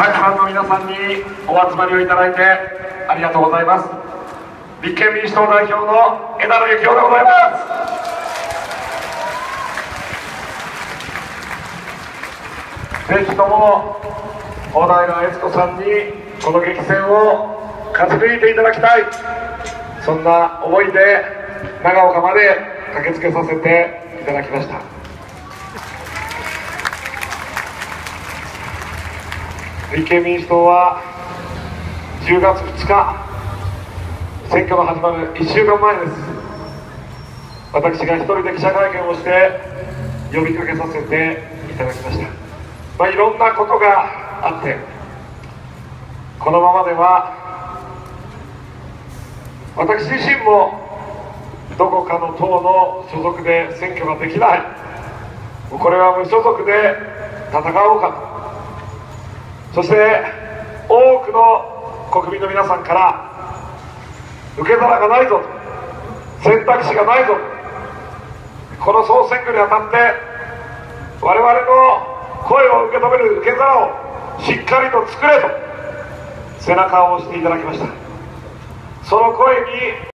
たくさんの皆さんにお集まりをいただいてありがとうございます。立憲民主党代表の枝野幸男でございます。ぜひとも小平悦子さんにこの激戦を勝ち抜いていただきたい、そんな思いで長岡まで駆けつけさせていただきました。立憲民主党は10月2日選挙が始まる1週間前です。私が一人で記者会見をして呼びかけさせていただきました。いろんなことがあって、このままでは私自身もどこかの党の所属で選挙ができない、これは無所属で戦おうかと、そして多くの国民の皆さんから受け皿がないぞと、選択肢がないぞと、この総選挙にあたって我々の声を受け止める受け皿をしっかりと作れと背中を押していただきました。その声に